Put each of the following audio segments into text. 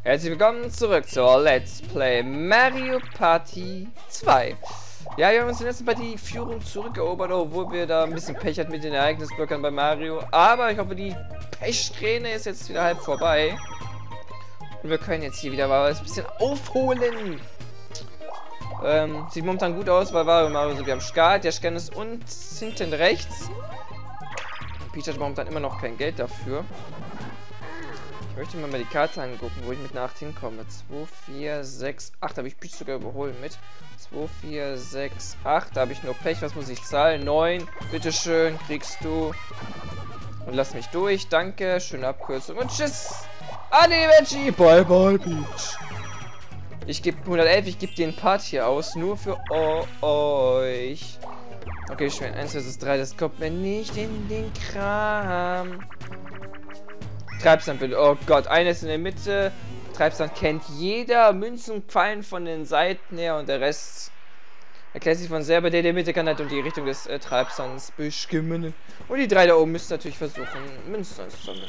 Herzlich willkommen zurück zur Let's Play Mario Party 2. Ja, wir haben uns in der letzten Partie die Führung zurückerobert, obwohl wir da ein bisschen Pech hatten mit den Ereignisblöckern bei Mario. Aber ich hoffe, die Pechsträhne ist jetzt wieder halb vorbei. Und wir können jetzt hier wieder mal ein bisschen aufholen. Sieht momentan gut aus, weil Mario sind wir am Start. Der Scan ist uns hinten rechts. Und Peach hat momentan immer noch kein Geld dafür. Ich möchte mir mal die Karte angucken, wo ich mit Nacht hinkomme. 2, 4, 6, 8. Da habe ich Peach sogar überholen mit. 2, 4, 6, 8. Da habe ich nur Pech. Was muss ich zahlen? 9. Bitteschön, kriegst du. Und lass mich durch. Danke. Schöne Abkürzung. Und tschüss. Arrivederci. Bye, bye, Peach. Ich gebe 111. Ich gebe den Part hier aus. Nur für euch. Okay, schön. 1 vs 3. Das kommt mir nicht in den Kram. Treibsand bitte. Oh Gott, eines in der Mitte. Treibsand kennt jeder. Münzen fallen von den Seiten her und der Rest erklärt sich von selber. Der in der Mitte kann halt um die Richtung des Treibsands bestimmen. Und die 3 da oben müssen natürlich versuchen, Münzen zu sammeln.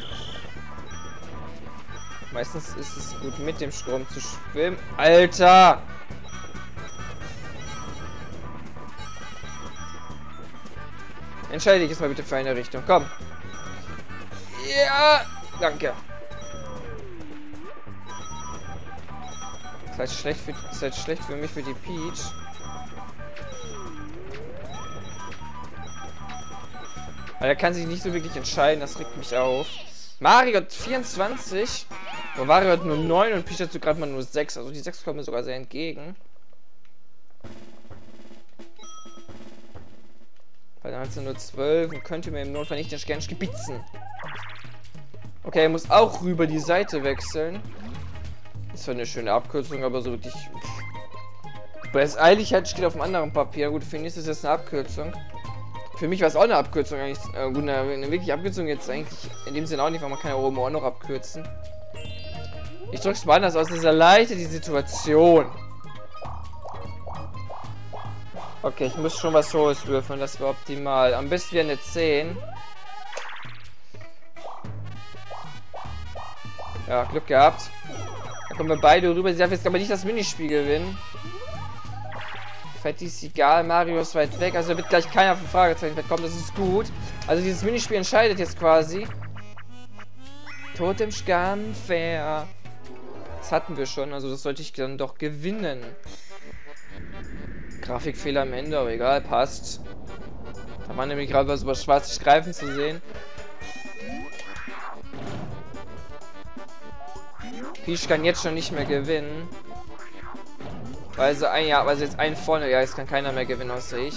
Meistens ist es gut, mit dem Strom zu schwimmen. Alter! Entscheide dich jetzt mal bitte für eine Richtung. Komm. Ja, danke. Ist halt schlecht für mich, für die Peach. Aber er kann sich nicht so wirklich entscheiden, das regt mich auf. Mario hat 24. Und Mario hat nur 9 und Peach hat so gerade mal nur 6. Also die 6 kommen mir sogar sehr entgegen. Weil dann hat sie nur 12 und könnte mir im Notfall nicht den Stern spitzen. Okay, er muss auch rüber die Seite wechseln. Das war eine schöne Abkürzung, aber so wirklich. Weil es eilig halt steht auf einem anderen Papier. Gut, für ihn ist es jetzt eine Abkürzung. Für mich war es auch eine Abkürzung eigentlich. Gut, eine wirkliche Abkürzung jetzt eigentlich in dem Sinne auch nicht, weil man kann ja oben auch noch abkürzen. Ich drück's mal anders aus, das erleichtert die Situation. Okay, ich muss schon was Hohes würfeln, das war optimal. Am besten wäre eine 10. Ja, Glück gehabt. Da kommen wir beide rüber. Sie darf jetzt aber nicht das Minispiel gewinnen. Fetti ist egal, Mario ist weit weg. Also da wird gleich keiner von Fragezeichen kommen, das ist gut. Also dieses Minispiel entscheidet jetzt quasi. Totem Scampfair. Das hatten wir schon, also das sollte ich dann doch gewinnen. Grafikfehler am Ende, aber egal, passt. Da war nämlich gerade was über schwarze Streifen zu sehen. Peach kann jetzt schon nicht mehr gewinnen. Weil sie weil sie jetzt einen vorne, ja, jetzt kann keiner mehr gewinnen außer ich.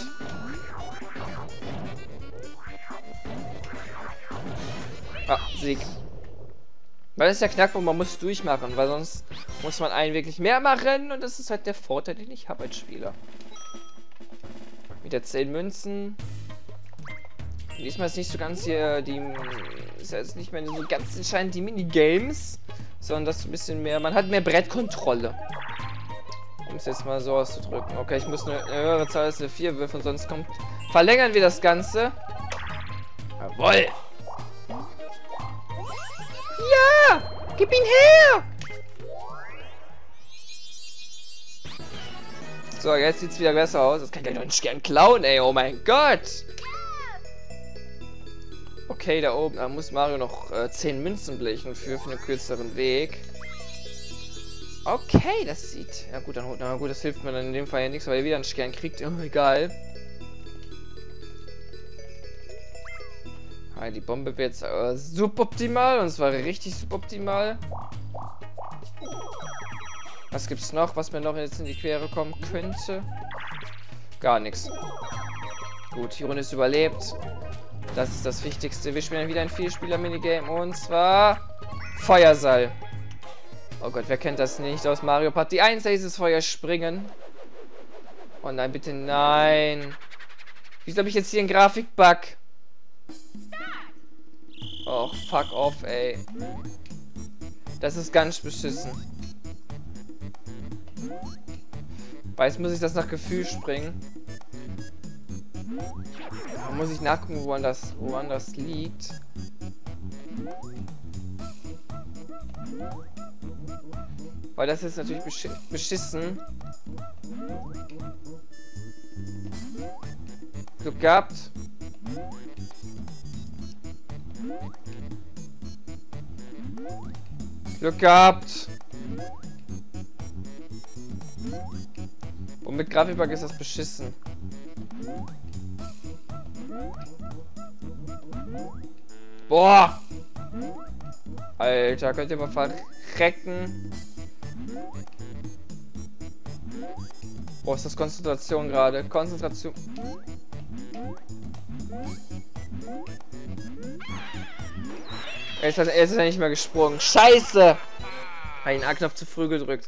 Ah, Sieg. Weil das ist der Knackpunkt, man muss durchmachen, weil sonst muss man einen wirklich mehr machen und das ist halt der Vorteil, den ich habe als Spieler. Wieder 10 Münzen. Diesmal ist nicht so ganz hier ist jetzt nicht mehr so ganz entscheidend die Minigames, sondern das ein bisschen mehr, man hat mehr Brettkontrolle. Um es jetzt mal so auszudrücken. Okay, ich muss eine höhere Zahl als eine 4 würfeln, sonst verlängern wir das Ganze. Jawoll! Ja! Gib ihn her! So, jetzt sieht's wieder besser aus. Das kann ich doch nicht gern klauen, ey. Oh mein Gott! Okay, da oben da muss Mario noch 10 Münzen blechen für einen kürzeren Weg. Okay, das sieht. Ja gut, na gut, das hilft mir dann in dem Fall ja nichts, weil er wieder einen Stern kriegt. Oh, egal. Ah, die Bombe wird jetzt suboptimal und zwar richtig suboptimal. Was gibt's noch, was mir noch jetzt in die Quere kommen könnte? Gar nichts. Gut, die Runde ist überlebt. Das ist das Wichtigste. Wir spielen wieder ein Vielspieler-Minigame und zwar Feuersall. Oh Gott, wer kennt das nicht aus Mario Party 1? Da ist es Feuer springen. Oh nein, bitte nein. Wieso habe ich jetzt hier einen Grafikbug? Oh, fuck off, ey. Das ist ganz beschissen. Weil jetzt muss ich das nach Gefühl springen. Da muss ich nachgucken, woran das liegt. Weil das ist natürlich beschissen. Glück gehabt. Glück gehabt. Und mit Grafikbug ist das beschissen. Boah! Alter, könnt ihr mal verrecken? Boah, ist das Konzentration gerade? Konzentration. Er ist ja nicht mehr gesprungen. Scheiße! Habe den A-Knopf zu früh gedrückt.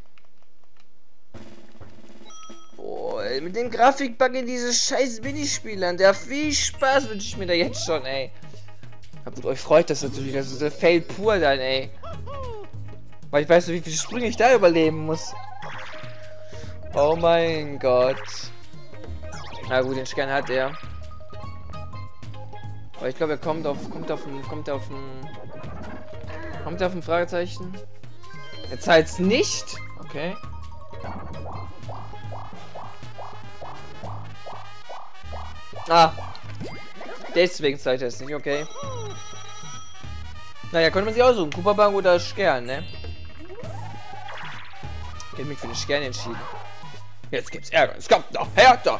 Boah, ey, mit dem Grafikbug in diese scheiß Minispielern. Der viel Spaß wünsche ich mir da jetzt schon, ey. Aber euch freut das natürlich. Das ist der Fail pur dann, ey. Weil ich weiß nicht, wie viele Sprünge ich da überleben muss. Oh mein Gott. Na gut, den Stern hat er. Aber ich glaube, er kommt auf ein Fragezeichen. Jetzt halt's nicht. Okay. Ah. Deswegen zeigt er es nicht, okay. Naja, konnte man sich aussuchen. Cooper oder Stern, ne? Ich hätte mich für den Stern entschieden. Jetzt gibt's Ärger. Es kommt noch härter.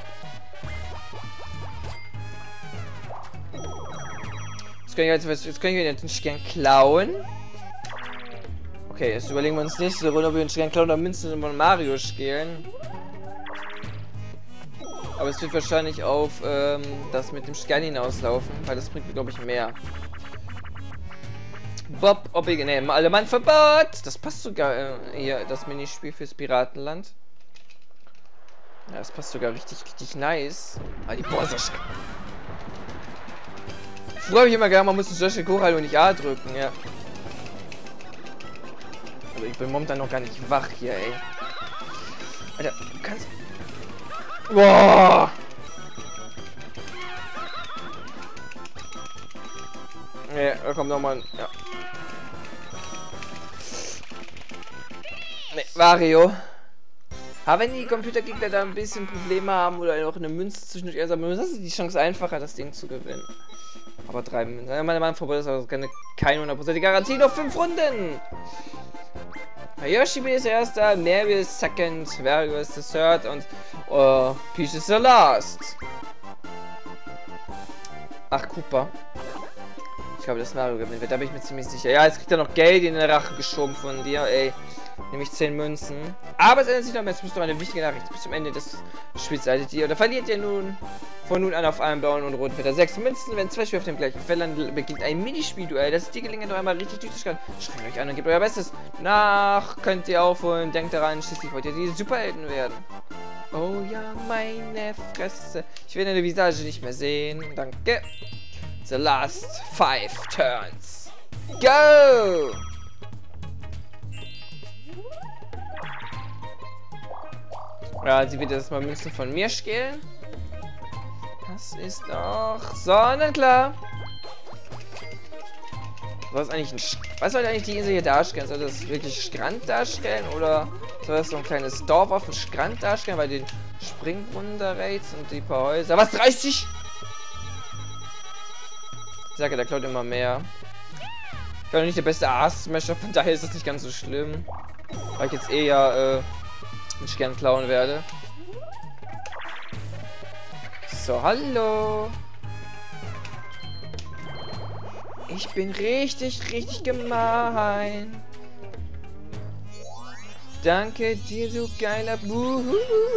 Jetzt können wir den Stern klauen. Okay, jetzt überlegen wir uns nächste Runde, ob wir den Stern klauen oder Münzen von Mario spielen. Aber es wird wahrscheinlich auf das mit dem Stern hinauslaufen, weil das bringt mir, glaube ich, mehr. Bob, Mann Verbot! Das passt sogar hier, das Minispiel fürs Piratenland. Ja, das passt sogar richtig nice. Ah, die Boah, früher habe ich immer gedacht, man muss den Joystick hochhalten und nicht A drücken, ja. Aber ich bin momentan noch gar nicht wach hier, ey. Alter, du kannst... Boah! Ja, da kommt nochmal... Ja. Ne, Wario. Aber wenn die Computergegner da ein bisschen Probleme haben oder noch eine Münze zwischendurch einsammeln, das ist die Chance einfacher, das Ding zu gewinnen. Aber 3 Münzen. Ja, meine Mann vorbei ist also keine 100% Garantie. Noch 5 Runden! Yoshi ist der Erste, Mario ist Second, Wario ist the Third und Peach ist the Last. Ach, Koopa. Ich glaube, das Mario gewinnt wird, da bin ich mir ziemlich sicher. Ja, jetzt kriegt er noch Geld in den Rachen geschoben von dir, ey. Nämlich 10 Münzen. Aber es ändert sich noch mehr. Jetzt müsst ihr eine wichtige Nachricht. Bis zum Ende des Spiels seid ihr. Oder verliert ihr nun von nun an auf einem blauen und roten Felder 6 Münzen. Wenn 2 Spieler auf dem gleichen Feld landen, beginnt ein Minispielduell. Das ist die Gelegenheit, noch einmal richtig durchzuschlagen. Schreibt euch an und gebt euer Bestes. Nach könnt ihr aufholen. Denkt daran, schließlich wollt ihr die Superhelden werden. Oh ja, meine Fresse. Ich will deine Visage nicht mehr sehen. Danke. The last 5 turns. Go! Ja, sie wird jetzt mal Münzen von mir stehlen. Das ist doch sonnenklar. Was soll eigentlich die Insel hier darstellen? Soll das wirklich Strand darstellen? Oder soll das so ein kleines Dorf auf dem Strand darstellen? Bei den Springbrunnen-Raids und die paar Häuser. Was, 30? Ich sage, der klaut immer mehr. Ich bin noch nicht der beste Ass-Smasher, von daher ist das nicht ganz so schlimm. Weil ich jetzt eher einen Stern klauen werde. So, hallo. Ich bin richtig gemein. Danke dir, du geiler Buhu.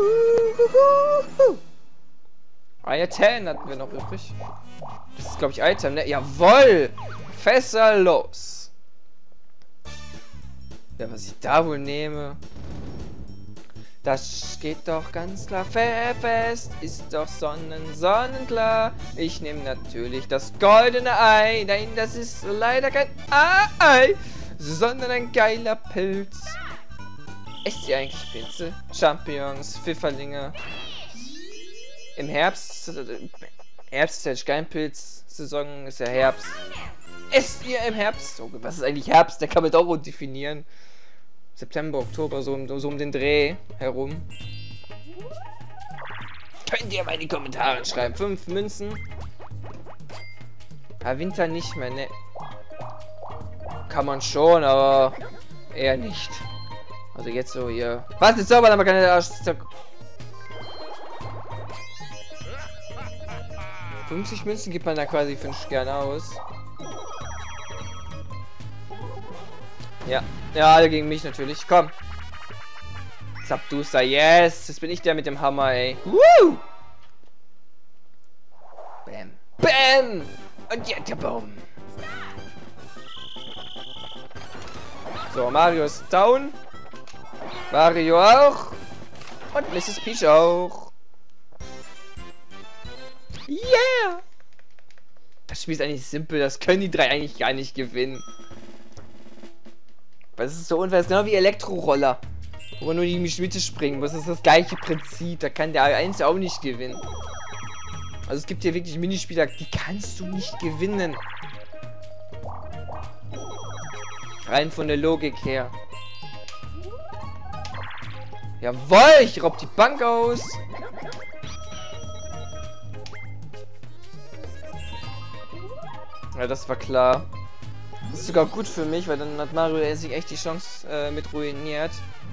Eine 10 hatten wir noch übrig. Das ist, glaube ich, Item, ne? Jawoll! Fässer los! Ja, was ich da wohl nehme. Das geht doch ganz klar fest, ist doch sonnenklar. Ich nehme natürlich das goldene Ei. Nein, das ist leider kein Ei, sondern ein geiler Pilz. Esst ihr eigentlich Pilze? Champignons, Pfifferlinge. Im Herbst ist ja Steinpilz-Saison, ist ja Herbst. Esst ihr im Herbst? Oh, was ist eigentlich Herbst? Der kann man doch definieren. September, Oktober, so um den Dreh herum. Könnt ihr mal in die Kommentare schreiben. 5 Münzen. Ja, Winter nicht mehr, ne. Kann man schon, aber eher nicht. Also jetzt so hier. Was ist sauber, aber keine Arsch. 50 Münzen gibt man da quasi für einen Stern aus. Ja. Ja, alle gegen mich natürlich. Komm. Zapduster, yes! Jetzt bin ich der mit dem Hammer, ey. Woo! Bam. Bam! Und jetzt der Baum. So, Mario ist down. Mario auch. Und Mrs. Peach auch. Yeah! Das Spiel ist eigentlich simpel. Das können die drei eigentlich gar nicht gewinnen. Weil es ist so unfair. Es ist genau wie Elektroroller. Wo man nur die Mitte springen muss. Das ist das gleiche Prinzip. Da kann der eins auch nicht gewinnen. Also es gibt hier wirklich Minispieler, die kannst du nicht gewinnen. Rein von der Logik her. Jawohl, ich raub die Bank aus. Ja, das war klar. Das ist sogar gut für mich, weil dann hat Mario sich echt die Chance mit ruiniert.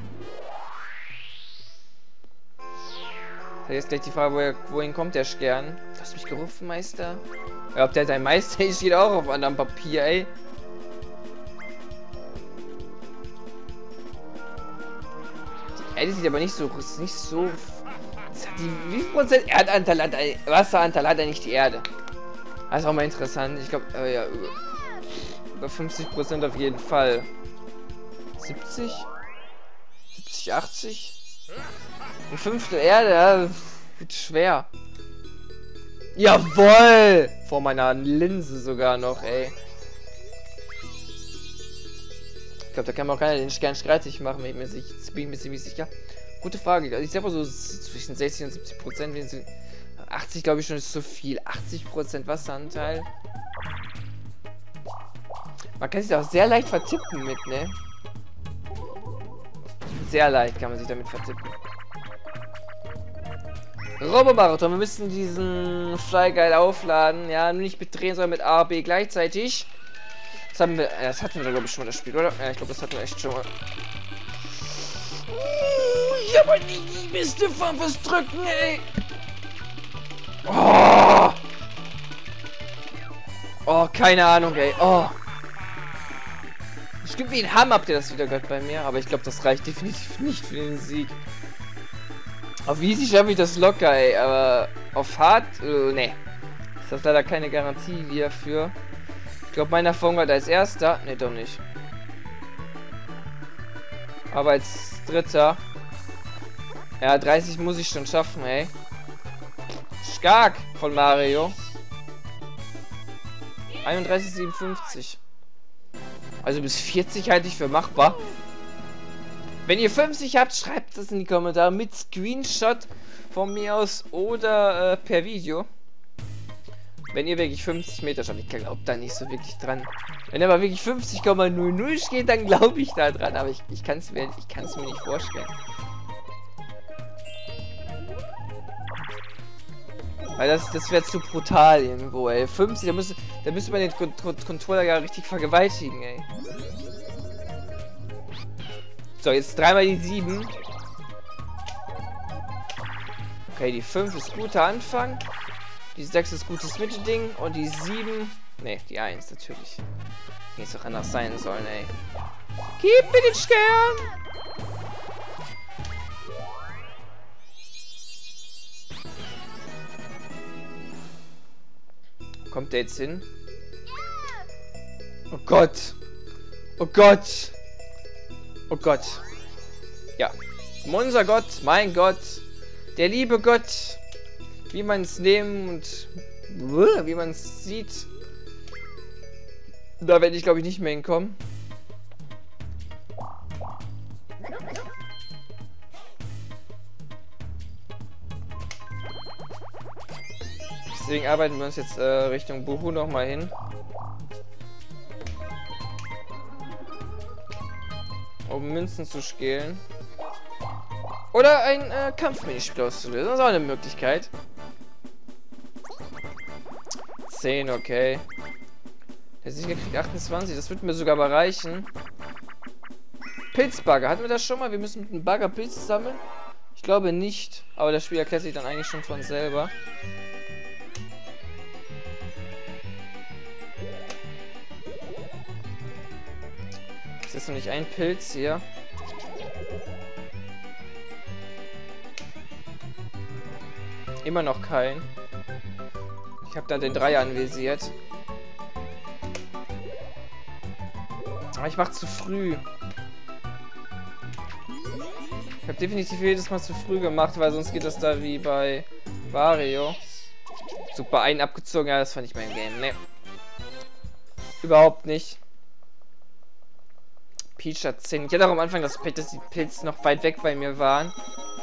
Jetzt gleich die Frage, wohin kommt der Stern? Du hast mich gerufen, Meister? Ja, ob der dein Meister ist, steht auch auf anderem Papier, ey. Die Erde sieht aber nicht so, ist nicht so. Wie viel Prozent Erdanteil hat, Wasseranteil hat eigentlich die Erde? Das ist auch mal interessant. Ich glaube, ja, über 50% auf jeden Fall. 70? 70, 80? Ein Fünftel Erde, ja, wird schwer. Jawohl! Vor meiner Linse sogar noch, ey. Ich glaube, da kann man auch keiner den Stern streitig machen, bin ich mir ziemlich sicher. Gute Frage. Also ich sag mal so zwischen 60 und 70%. 80 glaube ich schon ist zu viel. 80% Wasseranteil. Man kann sich auch sehr leicht vertippen mit, ne? Sehr leicht kann man sich damit vertippen. Robomarathon, wir müssen diesen Fly Guide aufladen. Ja, nur nicht mit drehen, sondern mit A, B gleichzeitig. Das haben wir. Das hatten wir, glaube ich, schon mal das Spiel, oder? Ja, ich glaube, das hatten wir echt schon mal. Ich habe nicht die beste Form fürs Drücken, ey. Oh! Oh, keine Ahnung, ey. Oh. Es gibt wie ein Hammer, habt ihr das wieder gehört bei mir? Aber ich glaube, das reicht definitiv nicht für den Sieg. Auf easy schaffe ich das locker, ey. Aber auf hart, nee. Ist das leider keine Garantie hierfür. Ich glaube, meiner Erfahrung war als erster. Ne, doch nicht. Aber als dritter. Ja, 30 muss ich schon schaffen, ey. Stark von Mario. 31,57. Also bis 40 halte ich für machbar. Wenn ihr 50 habt, schreibt das in die Kommentare mit Screenshot von mir aus oder per Video. Wenn ihr wirklich 50 Meter schafft, ich glaube da nicht so wirklich dran. Wenn aber wirklich 50,00 steht, dann glaube ich da dran. Aber ich kann es mir nicht vorstellen. Weil das wäre zu brutal irgendwo, ey. 50, da müsste man den Controller ja richtig vergewaltigen, ey. So, jetzt dreimal die 7. Okay, die 5 ist guter Anfang. Die 6 ist gutes Mittelding. Und die 7. Ne, die 1 natürlich. Die ist doch anders sein sollen, ey. Gib mir den Stern! Kommt der jetzt hin? Oh Gott! Oh Gott! Oh Gott. Ja. Unser Gott, mein Gott, der liebe Gott, wie man es nehmen und wie man es sieht. Da werde ich, glaube ich, nicht mehr hinkommen. Deswegen arbeiten wir uns jetzt Richtung Buhu noch mal hin. um Münzen zu stehlen. Oder ein Kampfminispiel auszulösen. Das ist auch eine Möglichkeit. 10, okay. Der Sieger kriegt 28. Das wird mir sogar mal reichen. Pilzbagger. Hatten wir das schon mal? Wir müssen mit einem Bagger Pilze sammeln? Ich glaube nicht. Aber das Spiel erklärt sich dann eigentlich schon von selber. Es ist noch nicht ein Pilz hier. Immer noch kein. Ich habe da den Dreier anvisiert. Aber ich mache zu früh. Ich habe definitiv jedes Mal zu früh gemacht, weil sonst geht das da wie bei Wario. Super, einen abgezogen. Ja, das fand ich mein Game. Ne. Überhaupt nicht. Peach hat 10. Ich hatte auch am Anfang das Pech, dass die Pilze noch weit weg bei mir waren.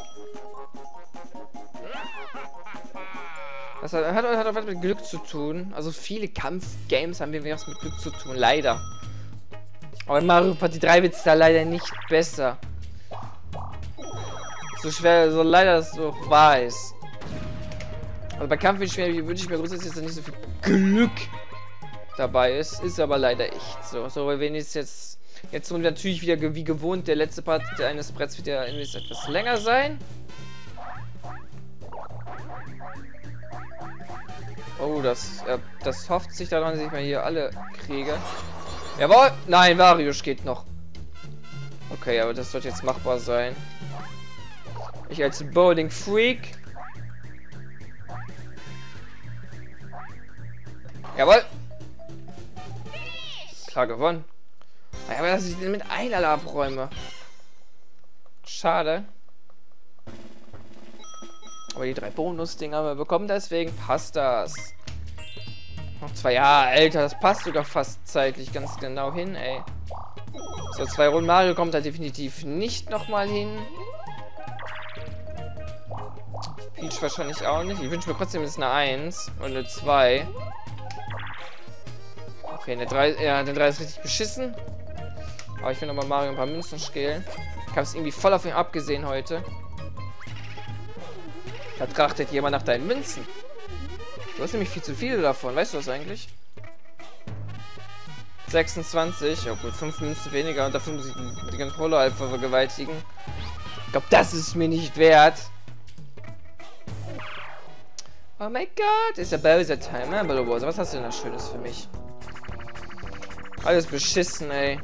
Das hat auch was mit Glück zu tun. Also viele Kampfgames haben wir was mit Glück zu tun, leider. Aber in Mario Party 3 wird es da leider nicht besser. So schwer, so leider das so wahr ist. Also bei Kampfspielen wünsche ich mir grundsätzlich, dass da nicht so viel Glück dabei ist. Ist aber leider echt so. So, wenn es jetzt natürlich wieder wie gewohnt, der letzte Part eines Bretts wird ja etwas länger sein. Oh, das hofft sich daran, dass ich mal hier alle kriege. Jawohl! Nein, Wario geht noch. Okay, aber das sollte jetzt machbar sein. Ich als Bowling-Freak. Jawohl! Klar gewonnen. Aber dass ich den mit einer abräume. Schade. Aber die 3 Bonus-Dinger haben wir bekommen, deswegen passt das. Noch 2 Jahre, Alter, das passt sogar fast zeitlich ganz genau hin, ey. So, 2 Runden Mario kommt da definitiv nicht nochmal hin. Peach wahrscheinlich auch nicht. Ich wünsche mir trotzdem jetzt eine 1 und eine 2. Okay, eine 3, ja, eine 3 ist richtig beschissen. Aber ich will nochmal Mario ein paar Münzen stehlen. Ich habe es irgendwie voll auf ihn abgesehen heute. Da trachtet jemand nach deinen Münzen. Du hast nämlich viel zu viele davon. Weißt du das eigentlich? 26. Ja gut, 5 Münzen weniger. Und dafür muss ich die Controller einfach vergewaltigen. Ich glaube, das ist mir nicht wert. Oh mein Gott. Ist ja Bowser Time, ne? Bowser, was hast du denn da Schönes für mich? Alles beschissen, ey.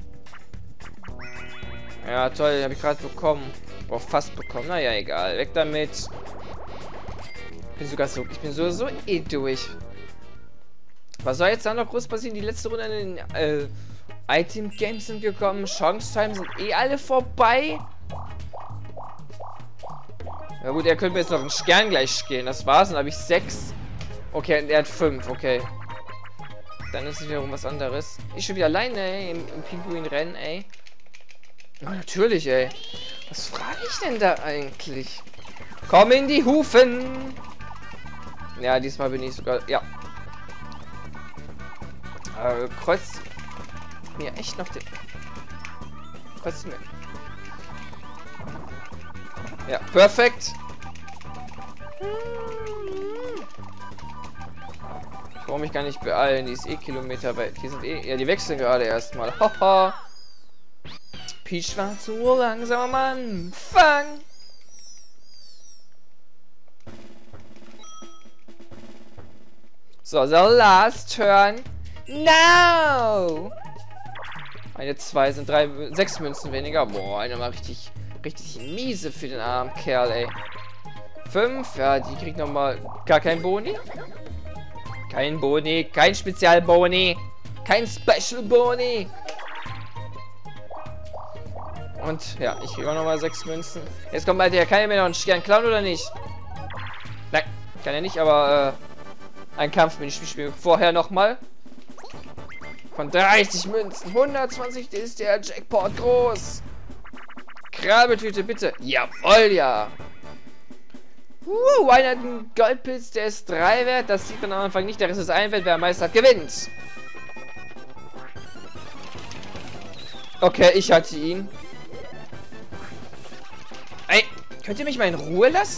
Ja, toll. Habe ich gerade bekommen. Boah, fast bekommen. Naja, egal. Weg damit. Ich bin so eh durch. Was soll jetzt da noch groß passieren? Die letzte Runde in den Item Games sind gekommen. Chance Time sind eh alle vorbei. Ja gut, er könnte mir jetzt noch einen Stern gleich stehlen. Das war's. Dann habe ich 6. Okay, er hat 5. Okay. Dann ist es wiederum was anderes. Ich schon wieder alleine, ey. Im Pinguin-Rennen, ey. Oh, natürlich, ey. Was frage ich denn da eigentlich? Komm in die Hufen! Ja, diesmal bin ich sogar... Ja. Kreuz... Mir echt noch den... Kreuz mir... Ja, perfekt! Ich brauche mich gar nicht beeilen, die ist eh Kilometer weit. Die sind eh... Ja, die wechseln gerade erstmal. Haha! Peach war zu langsam am Anfang! So, the last turn. No! Eine 2 sind 6 Münzen weniger. Boah, eine mal richtig miese für den armen Kerl, ey. 5, ja, die kriegt nochmal gar kein Boni. Kein Boni, kein Spezialboni. Kein Special Boni. Und ja, ich kriege auch nochmal 6 Münzen. Jetzt kommt bald der, kann er mir noch einen Stern klauen oder nicht? Nein, kann er nicht, aber ein Kampfminispiel vorher nochmal. Von 30 Münzen, 120 ist der Jackpot groß. Krabbeltüte bitte. Jawohl, ja. Einer hat einen Goldpilz, der ist 3 wert. Das sieht man am Anfang nicht. Der Rest ist 1 wert. Wer am meisten hat, gewinnt. Okay, ich hatte ihn. Ey, könnt ihr mich mal in Ruhe lassen?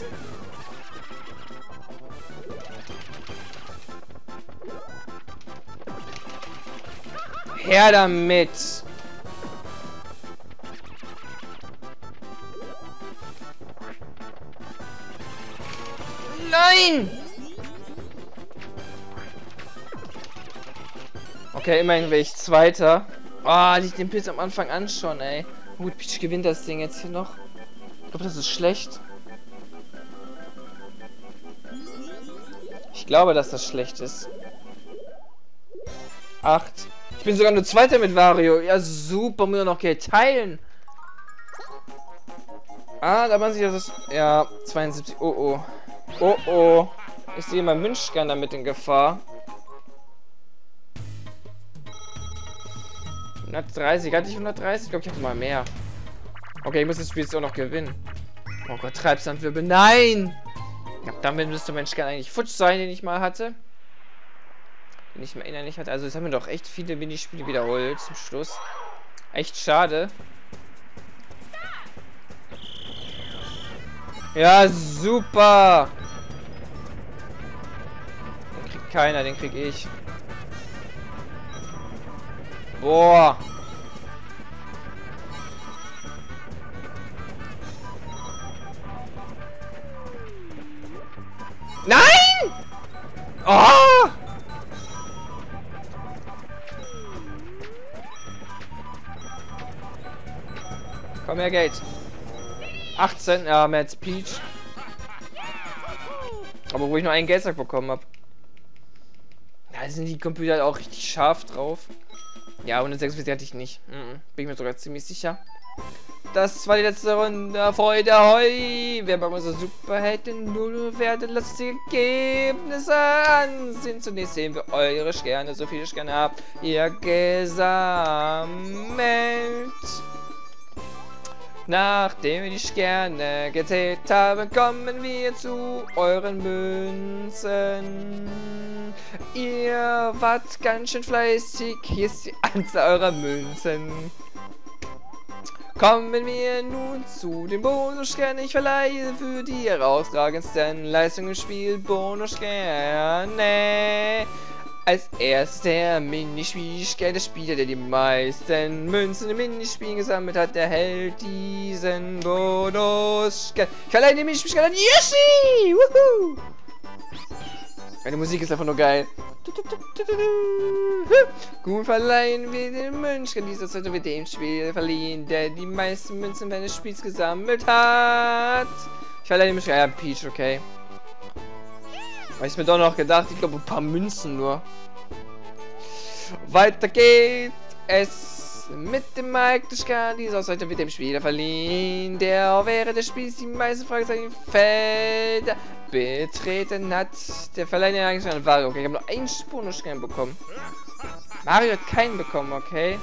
Her damit! Nein! Okay, immerhin wäre ich Zweiter. Oh, liegt den Pilz am Anfang an schon, ey. Gut, Peach gewinnt das Ding jetzt hier noch. Ich glaube, das ist schlecht. Ich glaube, dass das schlecht ist. 8. Ich bin sogar nur Zweiter mit Wario. Ja, super. Muss noch Geld teilen. Ah, da waren sich das. Ja, 72. Oh, oh. Oh, oh. Ich sehe mein Münzscanner damit in Gefahr. 130. Hatte ich 130? Ich glaube, ich hatte mal mehr. Okay, ich muss das Spiel jetzt auch noch gewinnen. Oh Gott, Treibsandwirbel. Nein! Ja, damit müsste mein Scan eigentlich futsch sein, den ich mal hatte. Den ich mir innerlich hatte. Also, jetzt haben wir doch echt viele Minispiele wiederholt zum Schluss. Echt schade. Ja, super! Den kriegt keiner, den krieg ich. Boah! Nein! Oh! Komm her, Geld. 18, ja, mehr als Peach. Aber wo ich nur einen Geldsack bekommen habe. Da sind die Computer auch richtig scharf drauf. Ja, 146 hatte ich nicht. Bin ich mir sogar ziemlich sicher. Das war die letzte Runde. Freude, ahoi! Wer bei unserer Superhelden nur werden lustige Ergebnisse ansehen. Zunächst sehen wir eure Sterne, so viele Sterne habt ihr gesammelt. Nachdem wir die Sterne gezählt haben, kommen wir zu euren Münzen. Ihr wart ganz schön fleißig, hier ist die Anzahl eurer Münzen. Kommen wir nun zu den Bonussternen. Ich verleihe für die herausragendsten Leistungen im Spiel Bonussterne. Als erstes der Minispielstern, der Spieler, der die meisten Münzen im Minispiel gesammelt hat, erhält diesen Bonusstern. Ich verleihe den Minispielstern an Yoshi! Woohoo! Meine Musik ist einfach nur geil. Gut, verleihen wir den Münzstern. Dieser sollte wir dem Spiel verliehen, der die meisten Münzen während des Spiels gesammelt hat. Ich verleihe den Münzstern. Ja, Peach, okay. Habe ich mir doch noch gedacht, ich glaube ein paar Münzen nur. Weiter geht es mit dem Mike-Stern. Dieser sollte wir dem Spieler verliehen, der während des Spiels die meisten Fragezeichen Felder betreten hat. Der Verleiher eigentlich an Wario. Okay, ich habe nur einen Bonusstern bekommen. Mario hat keinen bekommen, okay.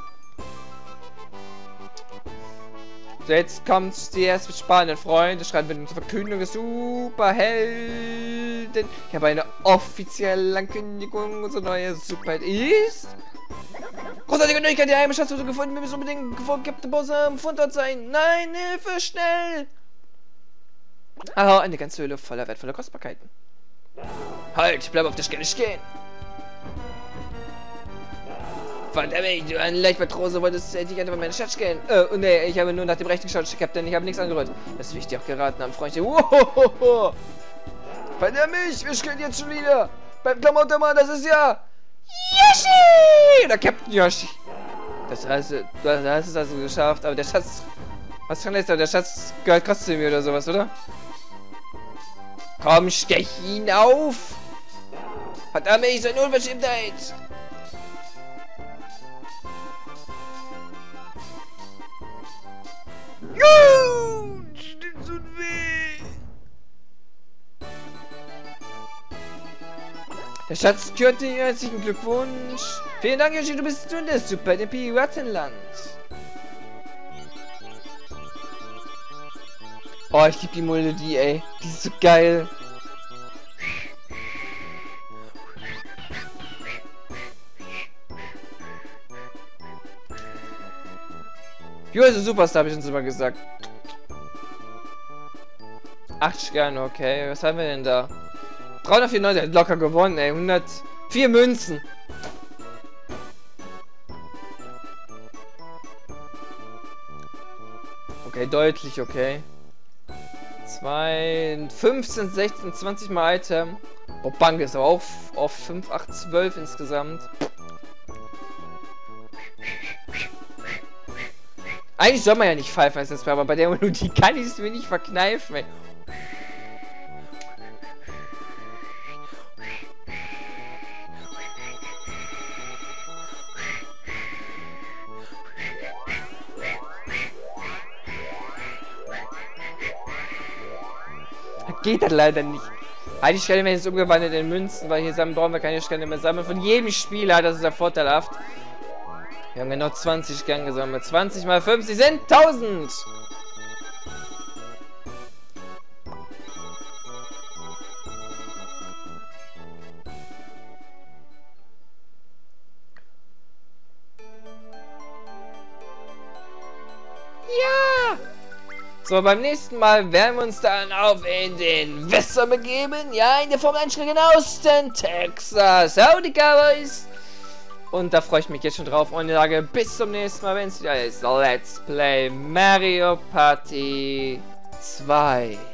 So, jetzt kommt die erste spannende Freunde. Schreiben wir zur Verkündung des Superhelden. Ich habe eine offizielle Ankündigung. Unser neuer Superheld ist. Großartige Neuigkeit, die Heimatstadt wurde gefunden. Wir müssen unbedingt vorgegebte Bosse am Fundort sein. Nein, Hilfe, schnell! Aha, eine ganze Höhle voller wertvoller Kostbarkeiten. Halt, bleib auf der Stelle stehen. Verdammt, du ein Leichtmatrose wolltest dich einfach meine Stadt stellen. Oh ne, ich habe nur nach dem Rechten geschaut, Captain, ich habe nichts angerührt. Das will ich dir auch geraten haben, Freundchen. Wohohoho! Verdammt, wir stellen jetzt schon wieder. Beim Klamottermann, das ist ja... Yoshi! Oder Captain Yoshi. Das heißt, du hast es also geschafft, aber der Schatz... Was kann das da? Der Schatz gehört trotzdem mir oder sowas, oder? Komm, stech ihn auf! Verdammt, ich soll Unverschämtheit! Das tut weh! Der Schatz gehört dir, herzlichen Glückwunsch! Vielen Dank, Yoshi, du bist der Super im Piratenland! Oh, ich liebe die Melodie, ey. Die ist so geil. USA Superstar habe ich uns immer gesagt. 8 Sterne, okay. Was haben wir denn da? 394, locker gewonnen, ey. 104 Münzen. Okay, deutlich, okay. 2, 15, 16, 20 mal Item. Oh, Bank ist aber auch auf 5, 8, 12 insgesamt. Eigentlich soll man ja nicht Five Nights, aber bei der Melodie kann ich es mir nicht verkneifen, ey. Geht das leider nicht. Die Sterne werden jetzt umgewandelt in Münzen, weil hier brauchen wir keine Sterne mehr sammeln. Von jedem Spieler, das ist ja vorteilhaft. Wir haben genau 20 Sterne gesammelt. 20 mal 50 sind 1000. Ja! So, beim nächsten Mal werden wir uns dann auf in den Westen begeben. Ja, in der Formel 1 in Austin, Texas. Howdy, Cowboys! Und da freue ich mich jetzt schon drauf. Und ich sage bis zum nächsten Mal, wenn es wieder ist. Let's Play Mario Party 2.